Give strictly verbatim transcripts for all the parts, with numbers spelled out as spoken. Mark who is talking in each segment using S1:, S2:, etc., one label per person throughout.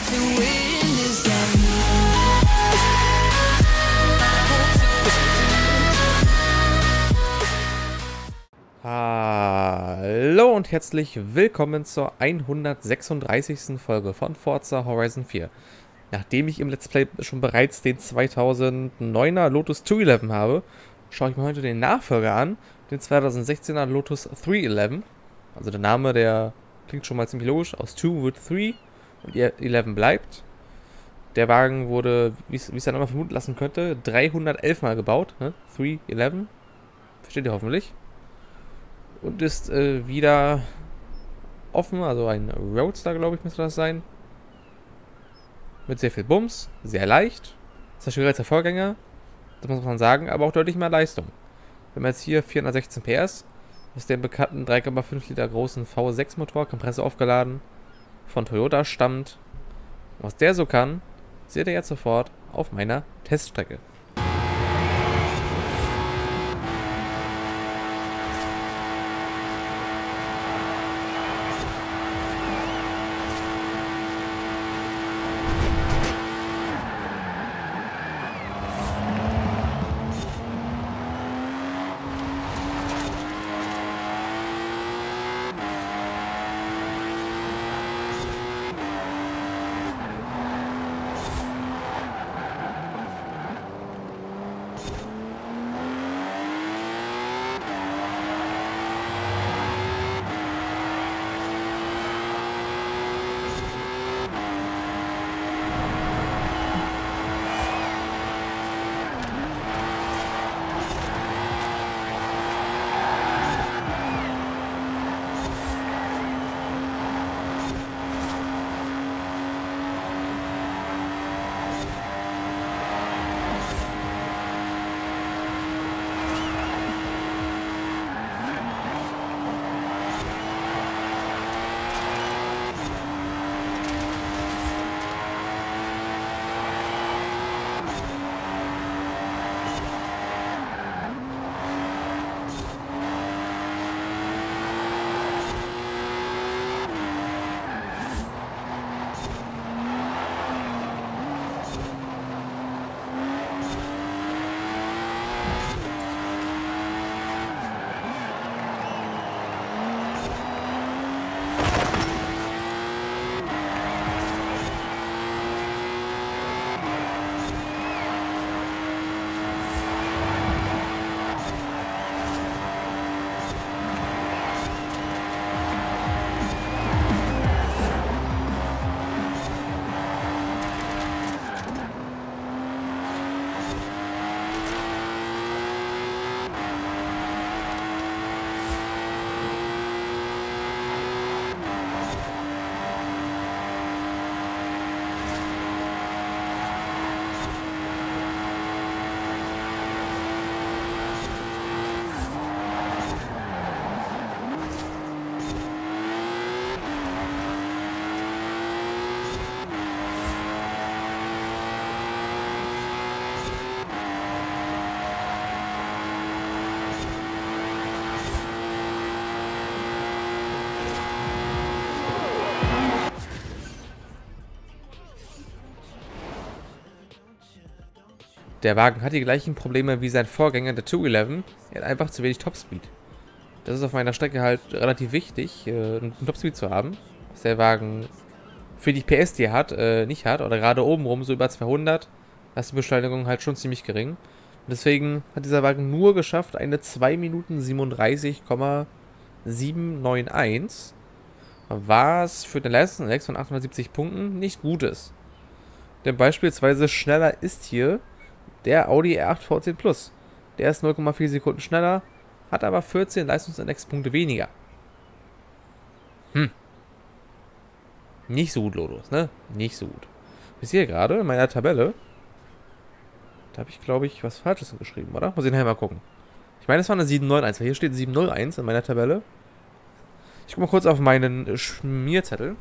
S1: Hallo und herzlich willkommen zur hundertsechsunddreißigsten Folge von Forza Horizon vier. Nachdem ich im Let's Play schon bereits den zweitausenddeuner Lotus zweihundertelf habe, schaue ich mir heute den Nachfolger an, den zweitausendsechzehner Lotus dreihundertelf. Also der Name, der klingt schon mal ziemlich logisch, aus zwei wird drei und elf bleibt. Der Wagen wurde, wie es dann immer vermuten lassen könnte, dreihundertelf Mal gebaut, ne? drei, elf, versteht ihr hoffentlich. Und ist äh, wieder offen, also ein Roadster, glaube ich, müsste das sein. Mit sehr viel Bums, sehr leicht. Das ist schwieriger als der Vorgänger, das muss man sagen, aber auch deutlich mehr Leistung. Wir haben jetzt hier vierhundertsechzehn P S, aus dem bekannten drei Komma fünf Liter großen V sechs Motor, Kompressor aufgeladen, von Toyota stammt. Und was der so kann, seht ihr jetzt sofort auf meiner Teststrecke. Der Wagen hat die gleichen Probleme wie sein Vorgänger, der zweihundertelf. Er hat einfach zu wenig Topspeed. Das ist auf meiner Strecke halt relativ wichtig, äh, einen Topspeed zu haben. Was der Wagen für die P S, die er hat, äh, nicht hat. Oder gerade oben rum, so über zweihundert. Da ist die Beschleunigung halt schon ziemlich gering. Und deswegen hat dieser Wagen nur geschafft, eine zwei Minuten siebenunddreißig Komma siebenhunderteinundneunzig. Was für den Leistungsindex von achthundertsiebzig Punkten nicht gut ist. Denn beispielsweise schneller ist hier der Audi R acht V zehn Plus. Der ist null Komma vier Sekunden schneller, hat aber vierzehn Leistungsindexpunkte weniger. Hm. Nicht so gut, Lotus, ne? Nicht so gut. Ich sehe gerade in meiner Tabelle, da habe ich, glaube ich, was Falsches geschrieben, oder? Muss ich nachher mal gucken. Ich meine, es war eine sieben neun eins, weil hier steht sieben null eins in meiner Tabelle. Ich gucke mal kurz auf meinen Schmierzettel.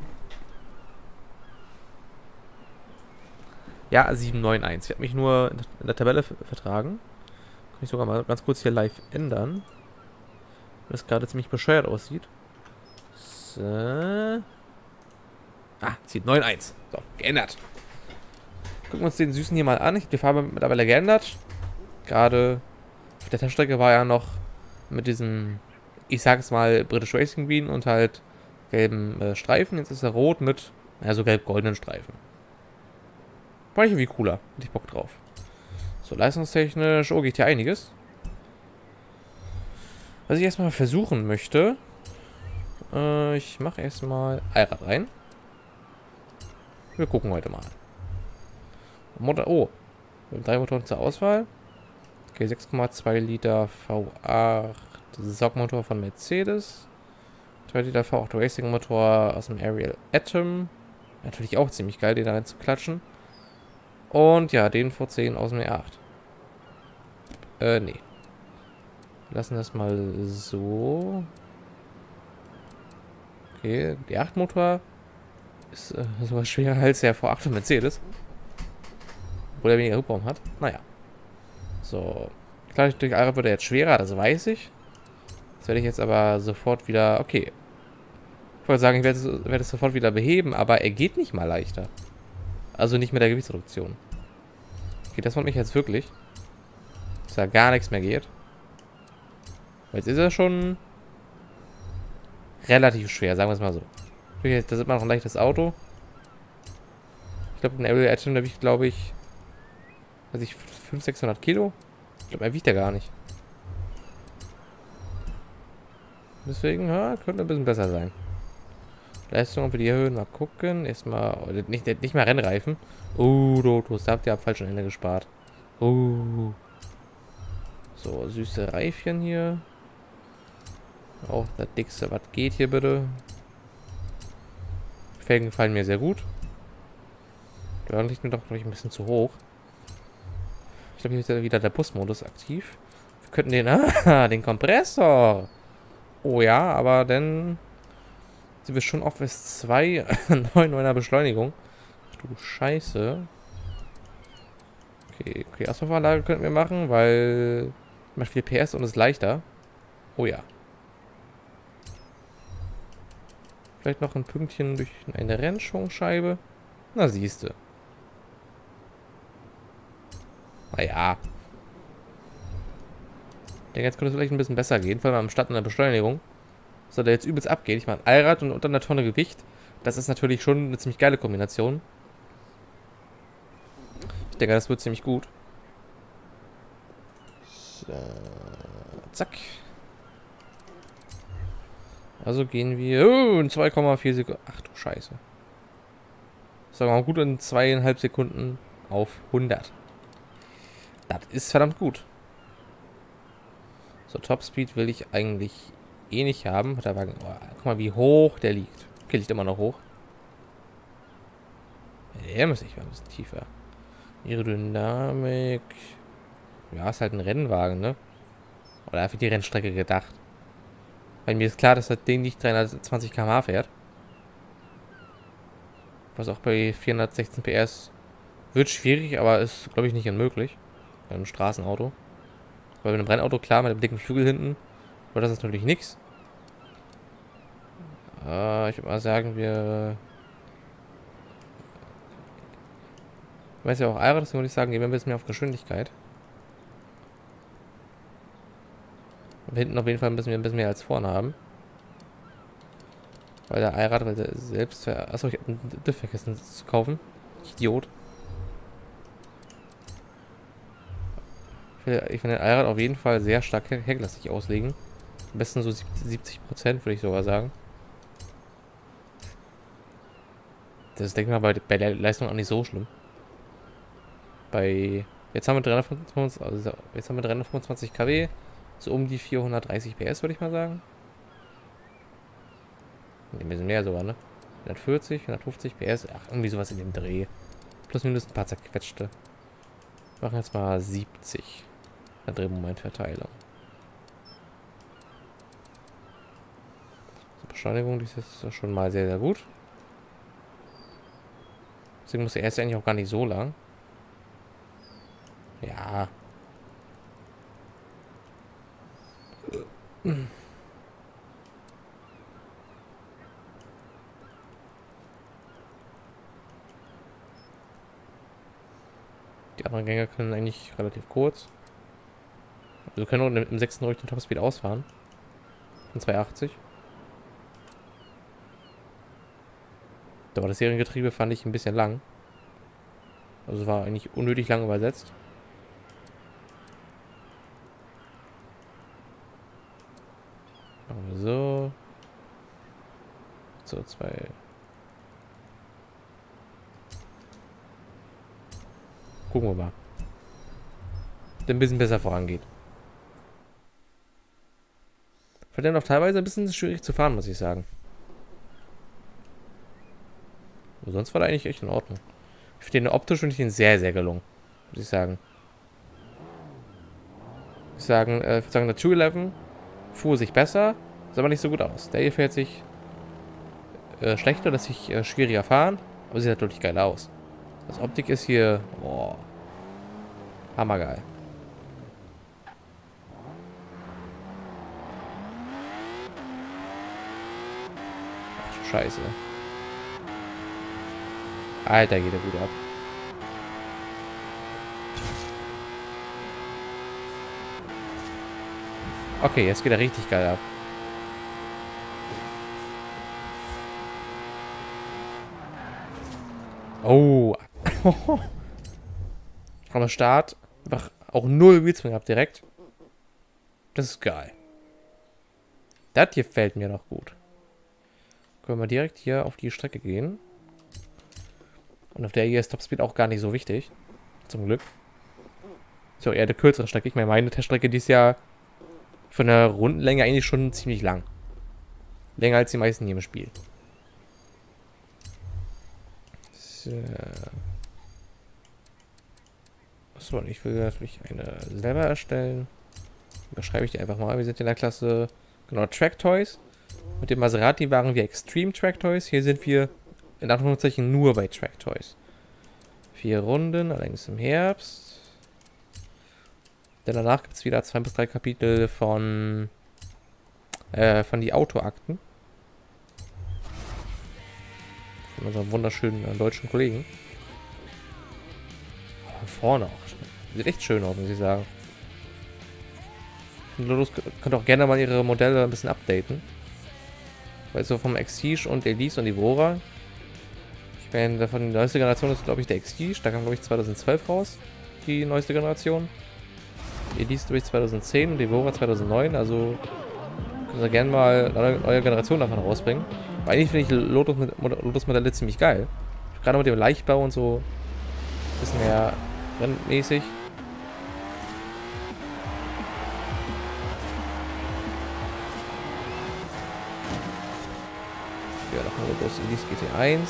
S1: Ja, sieben neun eins. Ich habe mich nur in der Tabelle vertragen. Kann ich sogar mal ganz kurz hier live ändern. Weil das gerade ziemlich bescheuert aussieht. So. Ah, zieht neun eins. So, geändert. Gucken wir uns den Süßen hier mal an. Ich habe die Farbe mittlerweile geändert. Gerade auf der Teststrecke war ja noch mit diesem, ich sag es mal, British Racing Green und halt gelben äh, Streifen. Jetzt ist er rot mit, ja, so gelb-goldenen Streifen. War ich irgendwie cooler. Hätte ich Bock drauf. So, leistungstechnisch, oh, geht hier einiges. Was ich erstmal versuchen möchte, äh, ich mache erstmal Allrad rein. Wir gucken heute mal. Motor, oh, wir haben drei Motoren zur Auswahl. Okay, sechs Komma zwei Liter V acht Saugmotor von Mercedes. drei Liter V acht Racing Motor aus dem Ariel Atom. Natürlich auch ziemlich geil, den da rein zu klatschen. Und ja, den V zehn aus dem E acht. Äh, nee. Wir lassen das mal so. Okay, der acht Motor ist äh, sogar schwerer als der V acht von Mercedes. Obwohl er weniger Hubraum hat. Naja. So. Klar, durch Allrad wird er jetzt schwerer, das weiß ich. Das werde ich jetzt aber sofort wieder... Okay. Ich wollte sagen, ich werde es, werde es sofort wieder beheben, aber er geht nicht mal leichter. Also nicht mit der Gewichtsreduktion. Okay, das wundert mich jetzt wirklich. Dass da gar nichts mehr geht. Jetzt ist er schon relativ schwer, sagen wir es mal so. Das ist immer noch ein leichtes Auto. Ich glaube, ein Ariel Atom, da wiegt, glaube ich, weiß ich, fünfhundert, sechshundert Kilo. Ich glaube, er wiegt ja gar nicht. Deswegen, ja, könnte ein bisschen besser sein. Leistung, ob wir die erhöhen, mal gucken. Erstmal, nicht, nicht mal Rennreifen. Oh, Lotus, da habt ihr am falschen Ende gespart. Oh. So, süße Reifchen hier. Auch das dickste, was geht hier bitte. Felgen gefallen mir sehr gut. Da liegt mir doch noch ein bisschen zu hoch. Ich glaube, hier ist ja wieder der Busmodus aktiv. Wir könnten den... Ah, den Kompressor. Oh ja, aber dann sind wir schon auf S zwei neun neuner Beschleunigung. Ach du Scheiße. Okay, okay, Auspuffanlage könnten wir machen, weil macht viel P S und ist leichter. Oh ja. Vielleicht noch ein Pünktchen durch eine Rennschwungscheibe. Na siehste. Naja. Ich denke, jetzt könnte es vielleicht ein bisschen besser gehen, vor allem am Start in der Beschleunigung. Soll der jetzt übelst abgeht. Ich meine, Allrad und unter einer Tonne Gewicht. Das ist natürlich schon eine ziemlich geile Kombination. Ich denke, das wird ziemlich gut. So, zack. Also gehen wir oh, in zwei Komma vier Sekunden. Ach du Scheiße. Sagen wir mal gut in zweieinhalb Sekunden auf hundert. Das ist verdammt gut. So, Topspeed will ich eigentlich eh nicht haben. Der Wagen, oh, guck mal, wie hoch der liegt. Okay, liegt immer noch hoch. Der muss ich mal ein bisschen tiefer. Aerodynamik. Ja, ist halt ein Rennwagen, ne? Oder einfach die Rennstrecke gedacht. Weil mir ist klar, dass das Ding nicht dreihundertzwanzig Kilometer pro Stunde fährt. Was auch bei vierhundertsechzehn P S wird schwierig, aber ist, glaube ich, nicht unmöglich. Bei einem Straßenauto. Weil bei einem Brennauto, klar, mit dem dicken Flügel hinten, aber das ist natürlich nichts. Äh, ich würde mal sagen, wir... Ich weiß ja auch Allrad, deswegen würde ich sagen, gehen wir ein bisschen mehr auf Geschwindigkeit. Und hinten auf jeden Fall ein bisschen, ein bisschen mehr als vorne haben. Weil der Allrad, weil der selbst... Achso, ich habe einen Diff vergessen zu kaufen. Idiot. Ich will, ich will den Allrad auf jeden Fall sehr stark hecklastig auslegen. Am besten so siebzig Prozent, würde ich sogar sagen. Das ist, denke ich mal, bei, bei der Leistung auch nicht so schlimm. Bei... Jetzt haben wir dreihundertfünfundzwanzig, also jetzt haben wir dreihundertfünfundzwanzig Kilowatt. So um die vierhundertdreißig P S, würde ich mal sagen. Ein bisschen mehr sogar, ne? hundertvierzig, hundertfünfzig P S. Ach, irgendwie sowas in dem Dreh. Plus minus ein paar zerquetschte. Wir machen jetzt mal siebzig. Der Drehmomentverteilung. So, Beschleunigung, die ist jetzt schon mal sehr, sehr gut. Deswegen muss der erste eigentlich auch gar nicht so lang. Ja. Die anderen Gänge können eigentlich relativ kurz. Also wir können auch im sechsten ruhig den Topspeed ausfahren. In zweihundertachtzig. Aber das Seriengetriebe fand ich ein bisschen lang. Also war eigentlich unnötig lang übersetzt. Machen wir so. So, zwei. Gucken wir mal. Der ein bisschen besser vorangeht. Verdammt auch teilweise ein bisschen schwierig zu fahren, muss ich sagen. Aber sonst war der eigentlich echt in Ordnung. Ich finde den optisch finde ich den sehr, sehr gelungen. Muss ich sagen. Ich sagen, äh, ich würde sagen, der zwei elf fuhr sich besser, sah aber nicht so gut aus. Der hier fährt sich äh, schlechter, lässt sich äh, schwieriger fahren, aber sieht natürlich geil aus. Das Optik ist hier, boah, hammergeil. Ach, Scheiße. Alter, geht der gut ab. Okay, jetzt geht er richtig geil ab. Oh. Am Start einfach auch null Wheelswing ab direkt. Das ist geil. Das gefällt mir noch gut. Können wir direkt hier auf die Strecke gehen. Und auf der hier ist Topspeed auch gar nicht so wichtig. Zum Glück. So, eher eine kürzere Strecke. Ich meine, meine Teststrecke, die ist ja von der Rundenlänge eigentlich schon ziemlich lang. Länger als die meisten hier im Spiel. So. Achso, und ich will natürlich eine selber erstellen. Da schreibe ich die einfach mal. Wir sind in der Klasse, genau, Track Toys. Mit dem Maserati waren wir Extreme Track Toys. Hier sind wir in Anführungszeichen nur bei Track Toys. Vier Runden, allerdings im Herbst. Denn danach gibt es wieder zwei bis drei Kapitel von äh, von die Autoakten. Von unserem wunderschönen äh, deutschen Kollegen. Oh, vorne auch. Sieht echt schön aus, muss ich sagen. Lotus könnt auch gerne mal ihre Modelle ein bisschen updaten. Weil so vom Exige und Elise und Evora. Ich meine, davon die neueste Generation ist, glaube ich, der Exige. Da kam, glaube ich, zweitausendzwölf raus. Die neueste Generation. Elise, glaube ich, zweitausendzehn und Evora zweitausendneun. Also können wir gerne mal eine neue Generation davon rausbringen. Aber eigentlich finde ich Lotus-Modelle Lotus ziemlich geil. Gerade mit dem Leichtbau und so. Ein bisschen mehr rennmäßig. Ja, noch mal Lotus Elise G T eins.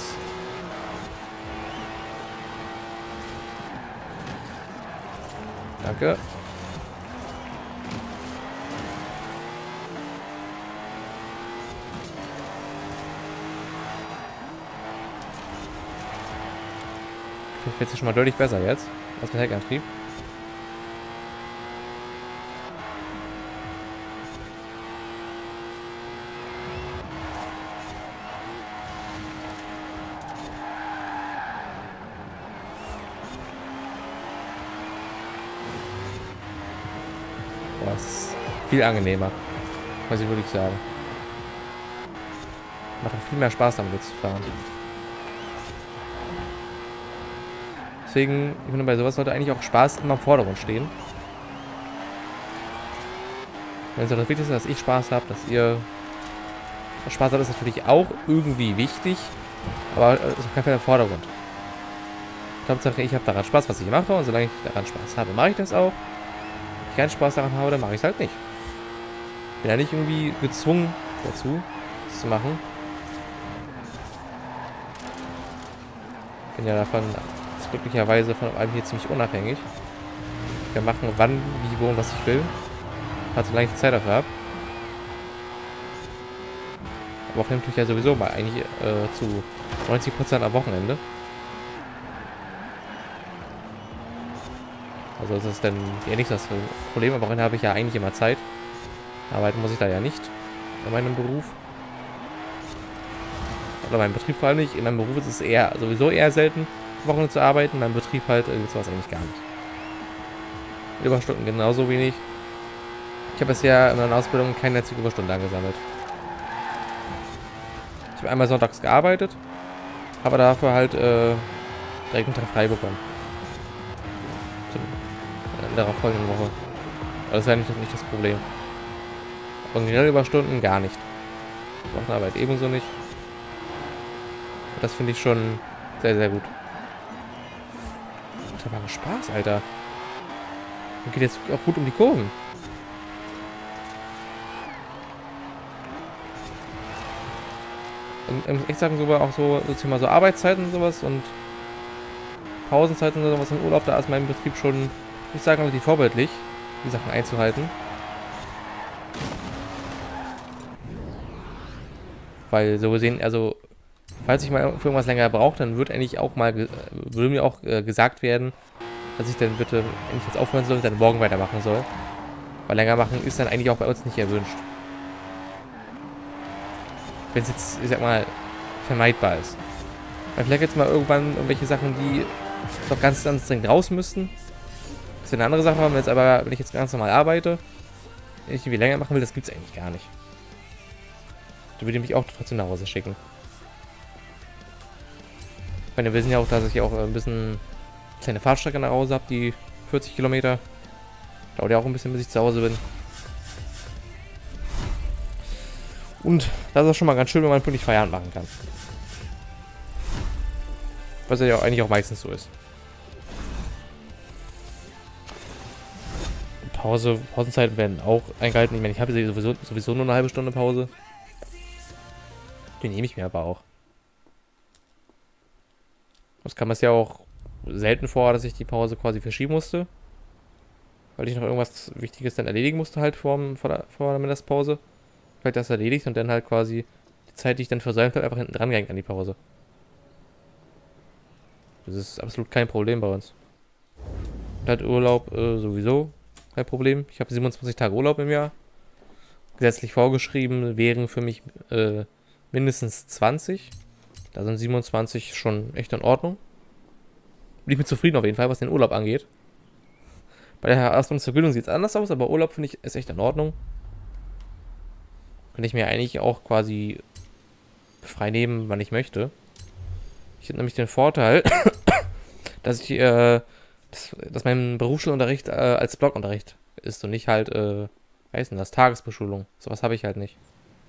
S1: Danke. Fährt sich schon mal deutlich besser jetzt als mit Heckantrieb. Boah, das ist viel angenehmer, muss ich wirklich sagen. Macht auch viel mehr Spaß damit zu fahren. Deswegen, ich finde, bei sowas sollte eigentlich auch Spaß immer im Vordergrund stehen. Also das Wichtigste, dass ich Spaß habe, dass ihr Spaß habt, ist natürlich auch irgendwie wichtig, aber es ist auf keinen Fall im Vordergrund. Hauptsache, ich habe daran Spaß, was ich mache, und solange ich daran Spaß habe, mache ich das auch. Wenn ich keinen Spaß daran habe, dann mache ich es halt nicht. Bin ja nicht irgendwie gezwungen dazu, das zu machen. Bin ja davon glücklicherweise von allem hier ziemlich unabhängig. Ich kann machen, wann, wie, wo und was ich will. Hat so lange ich Zeit dafür habe. Aber aufnehmen tue ich ja sowieso mal eigentlich äh, zu neunzig Prozent am Wochenende. Also das ist dann eher nicht das Problem. Am Wochenende habe ich ja eigentlich immer Zeit. Arbeiten muss ich da ja nicht in meinem Beruf. Oder meinem Betrieb vor allem nicht. In meinem Beruf ist es eher sowieso eher selten. Wochenende zu arbeiten. Mein Betrieb halt äh, sowas eigentlich gar nicht. Überstunden genauso wenig. Ich habe bisher in meiner Ausbildung keine einzige Überstunde angesammelt. Ich habe einmal sonntags gearbeitet, habe dafür halt äh, direkt einen Tag frei bekommen. In der folgenden Woche. Aber das ist ja nicht, nicht das Problem. Aber generell Überstunden gar nicht. Wochenarbeit ebenso nicht. Und das finde ich schon sehr, sehr gut. Da war Spaß, Alter. Und geht jetzt auch gut um die Kurven. Und ähm, ich sage sogar auch so, so Thema so Arbeitszeiten und sowas und Pausenzeiten und sowas im Urlaub, da ist mein Betrieb schon, ich sage relativ vorbildlich, die Sachen einzuhalten. Weil so gesehen, also falls ich mal für irgendwas länger brauche, dann wird eigentlich auch mal, würde mir auch äh, gesagt werden, dass ich dann bitte, wenn ich jetzt aufhören soll, dann morgen weitermachen soll. Weil länger machen ist dann eigentlich auch bei uns nicht erwünscht. Wenn es jetzt, ich sag mal, vermeidbar ist. Weil vielleicht jetzt mal irgendwann irgendwelche Sachen, die doch ganz, ganz dringend raus müssten. Das wäre eine andere Sache, wenn jetzt aber, wenn ich jetzt ganz normal arbeite, wenn ich irgendwie länger machen will, das gibt es eigentlich gar nicht. Da würde ich mich auch trotzdem nach Hause schicken. Ich meine, wir wissen ja auch, dass ich auch ein bisschen kleine Fahrstrecke nach Hause habe, die vierzig Kilometer. Dauert ja auch ein bisschen, bis ich zu Hause bin. Und das ist auch schon mal ganz schön, wenn man pünktlich Feierabend machen kann. Was ja auch eigentlich auch meistens so ist. Pause, Pausenzeiten werden auch eingehalten. Ich meine, ich habe sowieso, sowieso nur eine halbe Stunde Pause. Die nehme ich mir aber auch. Das kam es ja auch selten vor, dass ich die Pause quasi verschieben musste. Weil ich noch irgendwas Wichtiges dann erledigen musste halt vor, vor, der, vor der Mittagspause. Vielleicht das erledigt und dann halt quasi die Zeit, die ich dann versäumt habe, einfach hinten dran gehängt an die Pause. Das ist absolut kein Problem bei uns. Und halt Urlaub äh, sowieso kein Problem. Ich habe siebenundzwanzig Tage Urlaub im Jahr. Gesetzlich vorgeschrieben wären für mich äh, mindestens zwanzig. Da sind siebenundzwanzig schon echt in Ordnung. Bin ich mit zufrieden auf jeden Fall, was den Urlaub angeht. Bei der Ausbildungsvergütung sieht es anders aus, aber Urlaub finde ich ist echt in Ordnung. Kann ich mir eigentlich auch quasi frei nehmen, wann ich möchte. Ich habe nämlich den Vorteil, dass ich, äh, dass, dass mein Berufsschulunterricht äh, als Blockunterricht ist und nicht halt, äh, weiß nicht, das Tagesbeschulung. Sowas habe ich halt nicht.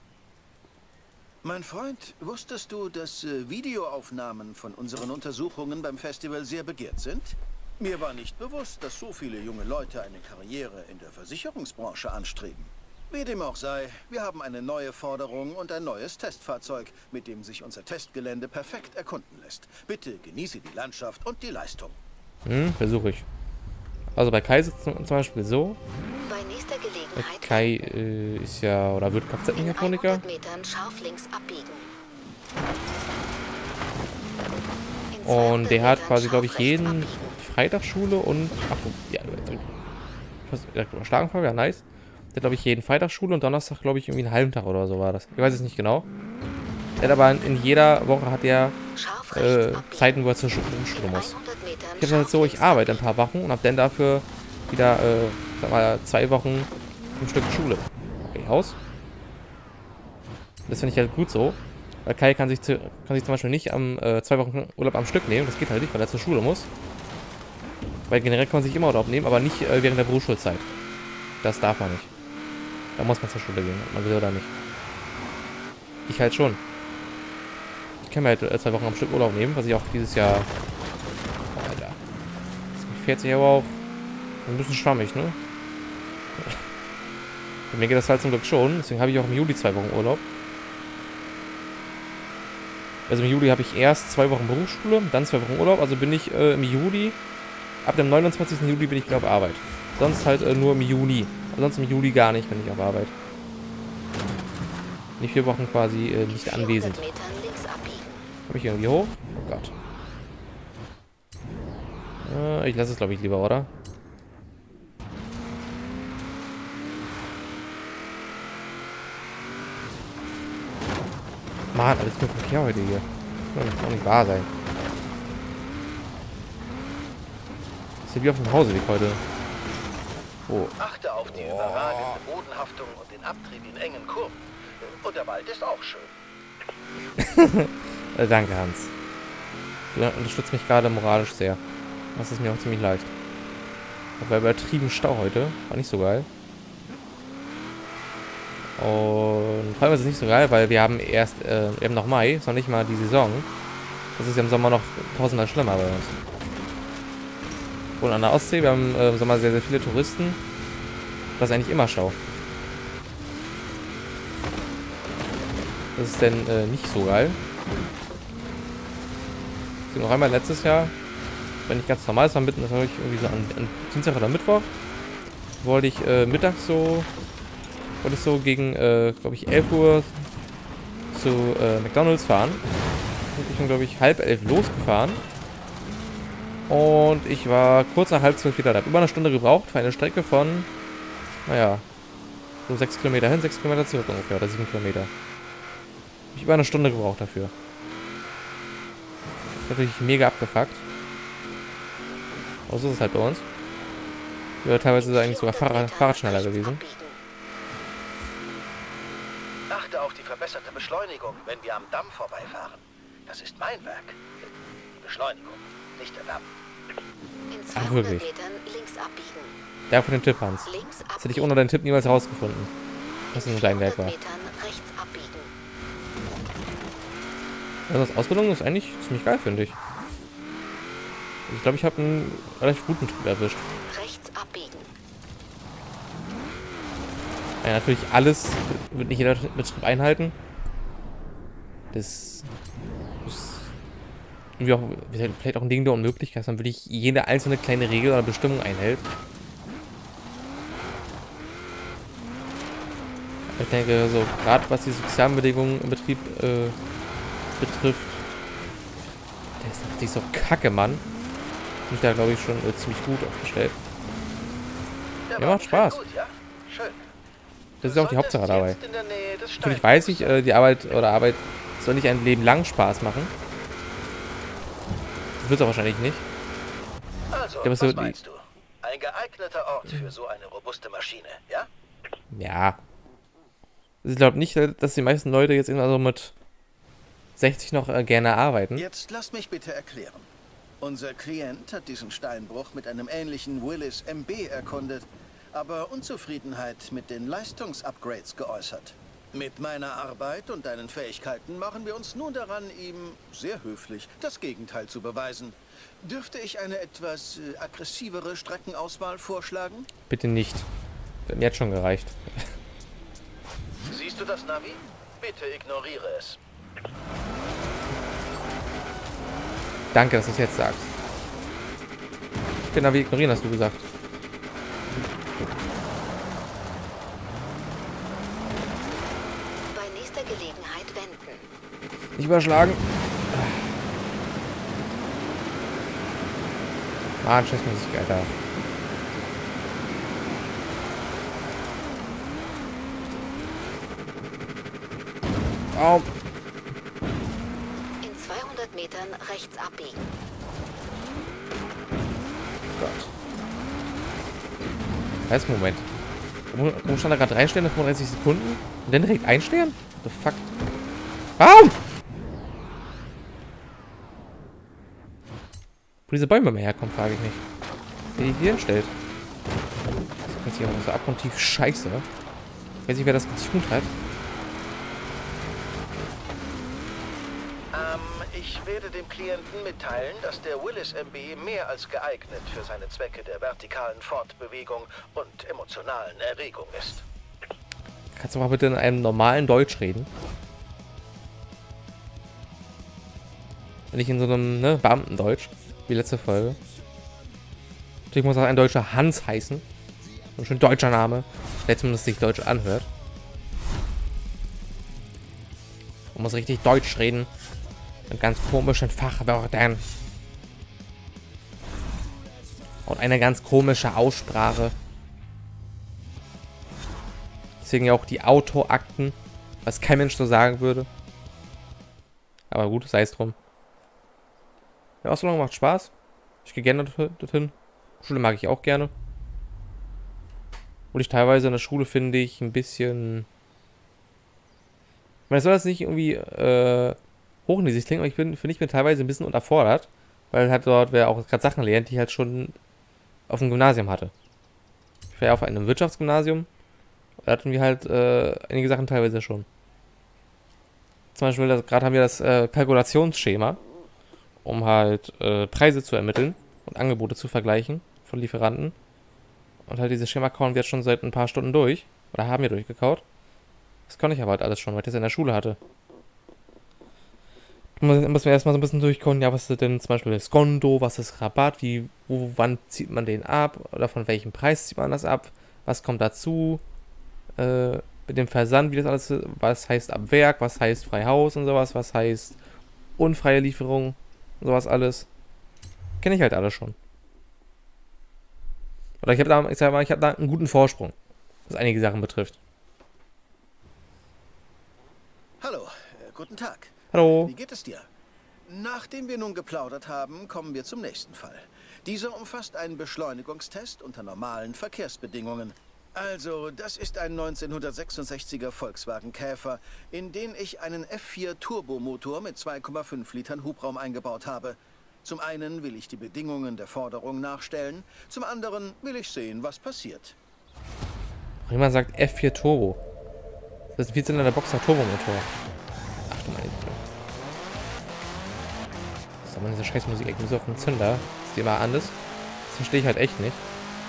S2: Mein Freund, wusstest du, dass äh, Videoaufnahmen von unseren Untersuchungen beim Festival sehr begehrt sind? Mir war nicht bewusst, dass so viele junge Leute eine Karriere in der Versicherungsbranche anstreben. Wie dem auch sei, wir haben eine neue Forderung und ein neues Testfahrzeug, mit dem sich unser Testgelände perfekt erkunden lässt. Bitte genieße die Landschaft und die Leistung.
S1: Hm, versuche ich. Also bei Kai ist es zum Beispiel so.
S3: Bei nächster Gelegenheit
S1: Kai äh, ist ja, oder wird Kfz-Mechatroniker.
S3: in Metern scharf links abbiegen. In
S1: Und der hat
S3: Metern
S1: quasi, glaube ich,
S3: scharf rechts
S1: jeden
S3: abbiegen.
S1: Freitag Schule und... Ach, ja, fast direkt überschlagen, ja, nice. Der hat, glaube ich, jeden Freitag Schule und Donnerstag, glaube ich, irgendwie einen halben Tag oder so war das. Ich weiß es nicht genau. Der hat aber in jeder Woche hat er äh, Zeiten, wo er zur Schule, Schule muss. Ich habe halt so, ich arbeite ein paar Wochen und habe dann dafür wieder, äh, sag mal, zwei Wochen ein Stück Schule. Okay, aus. Das finde ich halt gut so. Weil Kai kann sich, zu, kann sich zum Beispiel nicht am äh, zwei Wochen Urlaub am Stück nehmen. Das geht halt nicht, weil er zur Schule muss. Weil generell kann man sich immer Urlaub nehmen, aber nicht äh, während der Berufsschulzeit. Das darf man nicht. Da muss man zur Schule gehen, ob man will oder nicht. Ich halt schon. Ich kann mir halt äh, zwei Wochen am Stück Urlaub nehmen, was ich auch dieses Jahr... Oh, Alter. Das fährt sich aber auch ein bisschen schwammig, ne? Bei mir geht das halt zum Glück schon, deswegen habe ich auch im Juli zwei Wochen Urlaub. Also im Juli habe ich erst zwei Wochen Berufsschule, dann zwei Wochen Urlaub, also bin ich äh, im Juli, ab dem neunundzwanzigsten Juli bin ich wieder auf Arbeit. Sonst halt äh, nur im Juni. Sonst im Juli gar nicht, bin ich auf Arbeit. Nicht vier Wochen quasi äh, nicht anwesend. Komme ich irgendwie hoch? Oh Gott. Äh, ich lasse es, glaube ich, lieber, oder? Mann, alles nur Verkehr heute hier. Das kann doch nicht wahr sein. ist ja wie auf dem Hauseweg heute. Oh.
S2: Achte auf die überragende Bodenhaftung und den Abtrieb in engen Kurven. Und der Wald ist auch schön.
S1: äh, danke, Hans. Du unterstützt mich gerade moralisch sehr. Das ist mir auch ziemlich leicht. War übertrieben Stau heute. War nicht so geil. Und vor allem ist es nicht so geil, weil wir haben erst äh, eben noch Mai, ist noch nicht mal die Saison. Das ist ja im Sommer noch tausendmal schlimmer bei uns. Und an der Ostsee, wir haben äh, im Sommer sehr, sehr viele Touristen. Das ist eigentlich immer Stau. Das ist denn äh, nicht so geil. So, noch einmal letztes Jahr, wenn ich ganz normal ist, war mitten, das habe ich irgendwie so an, an Dienstag oder Mittwoch, wollte ich äh, mittags so, wollte ich so gegen, äh, glaube ich, elf Uhr zu äh, McDonald's fahren. Und ich bin, glaube ich, halb elf losgefahren. Und ich war kurz nach halb zwölf wieder da. Über eine Stunde gebraucht für eine Strecke von, naja, so sechs Kilometer hin, sechs Kilometer zurück ungefähr, oder sieben Kilometer. Ich über eine Stunde gebraucht dafür. Natürlich mega abgefuckt. Aber so ist es halt bei uns. Ja, teilweise ist es eigentlich sogar Fahrrad, Fahrrad schneller gewesen.
S2: Achte auf die verbesserte Beschleunigung, wenn wir am Damm vorbeifahren. Das ist mein Werk. Die Beschleunigung, nicht der Damm.
S3: In
S1: Ach,
S3: zweihundert
S1: wirklich?
S3: Metern links abbiegen.
S1: Ja, für den Tipp, Hans.
S3: Links
S1: Das hätte ich ohne deinen Tipp niemals herausgefunden. Was in deinem Werk war.
S3: Metern rechts abbiegen.
S1: Also das Ausbildung ist eigentlich ziemlich geil, finde ich. Ich glaube, ich habe einen relativ guten Typ erwischt.
S3: Rechts abbiegen.
S1: Ja, natürlich alles wird nicht jeder Betrieb einhalten. Das ist irgendwie auch, vielleicht auch ein Ding der Unmöglichkeit, dass man wirklich jede einzelne kleine Regel oder Bestimmung einhält. Ich denke, so gerade was die sozialen Bedingungen im Betrieb äh, betrifft, der ist natürlich so kacke, Mann. Bin ich da, glaube ich, schon äh, ziemlich gut aufgestellt.
S2: Der
S1: Ja,
S2: Wagen
S1: macht Spaß.
S2: fährt gut, ja? Schön.
S1: Das ist
S2: Du
S1: auch die Hauptsache
S2: solltest
S1: dabei.
S2: jetzt in der Nähe des
S1: Natürlich
S2: Steinbruchs
S1: weiß ich,
S2: sein.
S1: äh, die Arbeit oder Arbeit soll nicht ein Leben lang Spaß machen. Das wird es auch wahrscheinlich nicht.
S2: Also,
S1: aber es
S2: was
S1: wird-
S2: meinst du? Ein geeigneter Ort für so eine robuste Maschine, ja?
S1: Ja. Ich glaube nicht, dass die meisten Leute jetzt immer so mit sechzig noch äh, gerne arbeiten.
S2: Jetzt lass mich bitte erklären. Unser Klient hat diesen Steinbruch mit einem ähnlichen Willis M B erkundet, aber Unzufriedenheit mit den Leistungsupgrades geäußert. Mit meiner Arbeit und deinen Fähigkeiten machen wir uns nun daran, ihm sehr höflich das Gegenteil zu beweisen. Dürfte ich eine etwas äh, aggressivere Streckenauswahl vorschlagen?
S1: Bitte nicht. Das hat mir jetzt schon gereicht.
S2: Siehst du das, Navi? Bitte ignoriere es.
S1: Danke, dass du es jetzt sagst. Genau, wir ignorieren, hast du gesagt.
S3: Bei nächster Gelegenheit wenden.
S1: Nicht überschlagen. Mann, scheiß Musik, Alter. Au.
S3: In zweihundert Metern rechts abbiegen.
S1: Gott. Heißt, Moment. Wo, wo stand da gerade drei Sterne, fünfunddreißig Sekunden? Und dann direkt ein Stern? What the fuck? Warum? Wo diese Bäume mehr herkommen, frage ich mich. Wer die hier hinstellt. Das ist hier so abgrundtief scheiße. Ich weiß nicht, wer das getunt hat.
S2: Ähm, ich werde dem Klienten mitteilen, dass der Willis M B mehr als geeignet für seine Zwecke der vertikalen Fortbewegung und emotionalen Erregung ist.
S1: Kannst du mal bitte in einem normalen Deutsch reden? Nicht in so einem, ne, Beamtendeutsch, wie letzte Folge. Natürlich muss auch ein deutscher Hans heißen. Ein schön deutscher Name, der zumindest sich deutsch anhört. Man muss richtig Deutsch reden. Mit ganz komischen Fachwörtern. Und eine ganz komische Aussprache. Deswegen ja auch die Autoakten, was kein Mensch so sagen würde. Aber gut, sei es drum. Die Ausbildung macht Spaß. Ich gehe gerne dorthin. Schule mag ich auch gerne. Und ich teilweise in der Schule finde ich ein bisschen... Ich meine, es soll das nicht irgendwie äh, hochnäsig klingen, aber ich bin, finde ich bin teilweise ein bisschen unterfordert. Weil halt dort wer auch gerade Sachen lernt, die ich halt schon auf dem Gymnasium hatte. Ich war ja auf einem Wirtschaftsgymnasium. Da hatten wir halt äh, einige Sachen teilweise schon. Zum Beispiel, gerade haben wir das äh, Kalkulationsschema, um halt äh, Preise zu ermitteln und Angebote zu vergleichen von Lieferanten. Und halt dieses Schema kauen wir jetzt schon seit ein paar Stunden durch. Oder haben wir durchgekaut. Das konnte ich aber halt alles schon, weil ich das in der Schule hatte. Müssen wir erstmal so ein bisschen durchkommen, ja, was ist denn zum Beispiel das Konto, was ist Rabatt, wie, wo, wann zieht man den ab oder von welchem Preis zieht man das ab, was kommt dazu, äh, mit dem Versand, wie das alles, was heißt ab Werk, was heißt frei Haus und sowas, was heißt unfreie Lieferung und sowas alles. Kenne ich halt alles schon. Oder ich habe da, ich sag mal, ich habe da einen guten Vorsprung, was einige Sachen betrifft.
S2: Hallo, äh, guten Tag.
S1: Hallo.
S2: Wie geht es dir? Nachdem wir nun geplaudert haben, kommen wir zum nächsten Fall. Dieser umfasst einen Beschleunigungstest unter normalen Verkehrsbedingungen. Also, das ist ein neunzehnhundertsechsundsechziger Volkswagen Käfer, in den ich einen F vier Turbomotor mit zwei Komma fünf Litern Hubraum eingebaut habe. Zum einen will ich die Bedingungen der Forderung nachstellen, zum anderen will ich sehen, was passiert.
S1: Jemand sagt F vier Turbo. Das ist ein Vierzylinder Boxer Turbomotor. Ach du meine Güte. Was soll man diese scheiß Musik eigentlich so auf den Zünder? Ist die immer anders? Das verstehe ich halt echt nicht.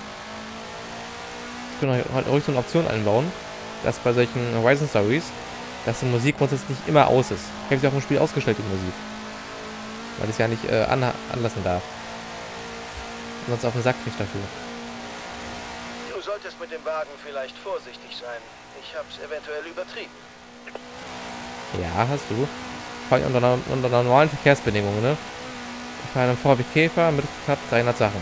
S1: Ich kann halt ruhig so eine Option einbauen, dass bei solchen Horizon Stories, dass die Musik grundsätzlich nicht immer aus ist. Ich habe sie auch im Spiel ausgestellt, die Musik. Weil ich ja nicht äh, an anlassen darf. Sonst auf den Sack kriegt dafür.
S2: Du solltest mit dem Wagen vielleicht vorsichtig sein. Ich hab's eventuell übertrieben.
S1: Ja, hast du. Vor allem unter, unter normalen Verkehrsbedingungen, ne? Ich fahre einen V W Käfer mit knapp dreihundert Sachen.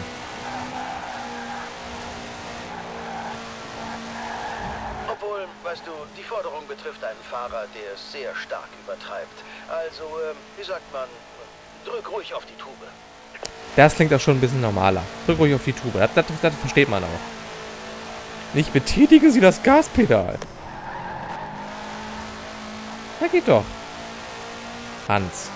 S2: Obwohl, weißt du, die Forderung betrifft einen Fahrer, der es sehr stark übertreibt. Also, ähm, wie sagt man, drück ruhig auf die Tube.
S1: Das klingt auch schon ein bisschen normaler. Drück ruhig auf die Tube. Das, das, das versteht man auch. Nicht betätigen Sie das Gaspedal. Na geht doch. Hans.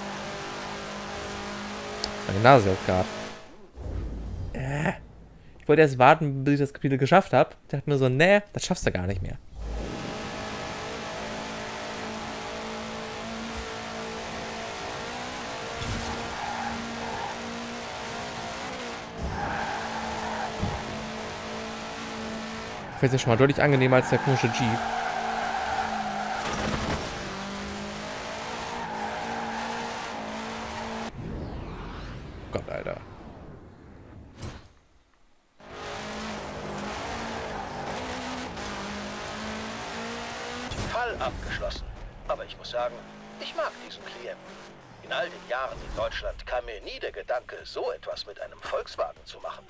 S1: Meine Nase juckt gerade. Äh. Ich wollte erst warten, bis ich das Kapitel geschafft habe. Ich dachte mir so, nee, das schaffst du gar nicht mehr. Fällt sich schon mal deutlich angenehmer als der komische Jeep. Gott, Alter.
S2: Fall abgeschlossen. Aber ich muss sagen, ich mag diesen Klienten. In all den Jahren in Deutschland kam mir nie der Gedanke, so etwas mit einem Volkswagen zu machen.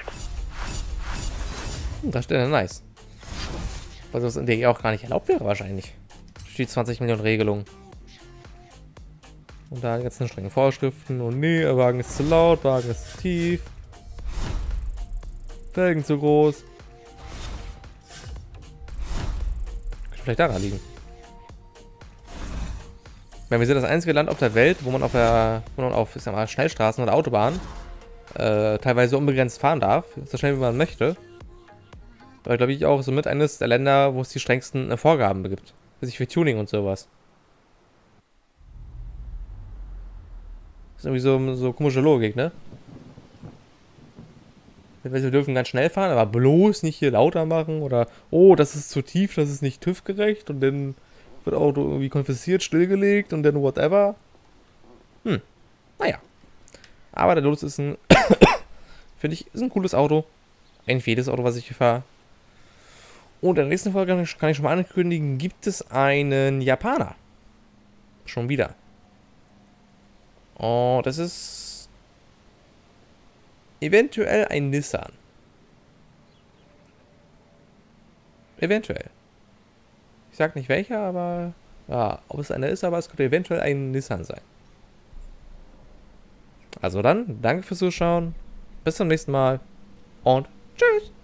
S1: Das ist ja nice. Was das in der E auch gar nicht erlaubt wäre wahrscheinlich. Steht zwanzig Millionen Regelungen. Und da jetzt eine strenge Vorschriften. Und nee, der Wagen ist zu laut, Wagen ist zu tief. Felgen zu groß. Könnte vielleicht daran liegen. Wenn wir sind das einzige Land auf der Welt, wo man auf der, wo man auf, ich sag mal, Schnellstraßen oder Autobahnen äh, teilweise unbegrenzt fahren darf, so schnell wie man möchte. Weil, glaube ich, auch somit eines der Länder, wo es die strengsten äh, Vorgaben gibt. Sich für Tuning und sowas. Das ist irgendwie so, so komische Logik, ne? Wir dürfen ganz schnell fahren, aber bloß nicht hier lauter machen. Oder, oh, das ist zu tief, das ist nicht TÜV-gerecht. Und dann wird Auto irgendwie konfisziert, stillgelegt und dann whatever. Hm, naja. Aber der Lotus ist ein, finde ich, ist ein cooles Auto. Eigentlich jedes Auto, was ich hier fahre. Und in der nächsten Folge kann ich schon mal ankündigen, gibt es einen Japaner. Schon wieder. Oh, das ist eventuell ein Nissan. Eventuell. Ich sag nicht welcher, aber ja, ob es einer ist, aber es könnte eventuell ein Nissan sein. Also dann, danke fürs Zuschauen. Bis zum nächsten Mal. und tschüss.